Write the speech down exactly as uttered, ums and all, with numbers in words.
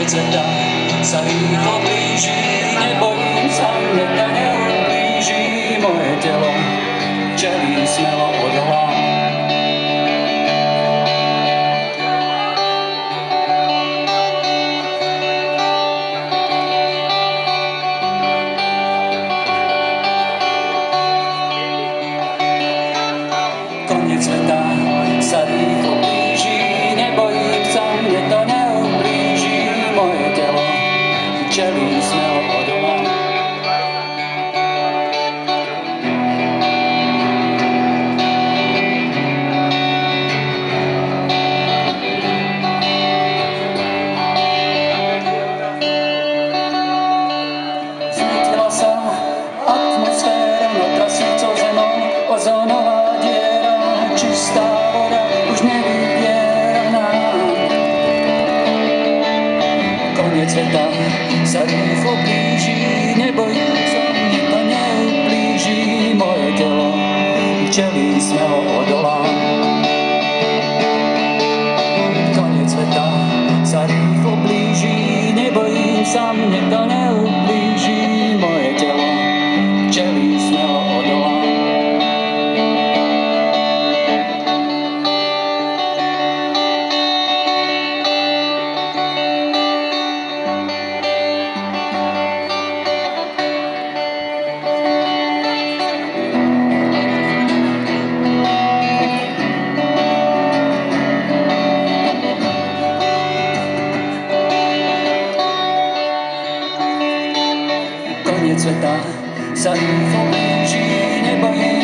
Koniec sveta sa rýchlo blíži, nebojím sa, mne to neublíži. Moje telo čelí smelo odolám. Koniec sveta sa rýchlo blíži, nebojím sa, mne to neublíži. Moje telo čelí smelo odolám. Znietila sa atmosféra nad trasúcou zemou, ozónová diera, čistá voda už nevyvieraná. Koniec sveta sa rýchlo blíži, nebojím sa, mne to neublíži. Moje telo čelí smelo odolám. Koniec sveta sa rýchlo blíži, nebojím sa, mne to neublíži. Moje telo čelí smelo odolám. Koniec sveta sa rýchlo blíži, nebojím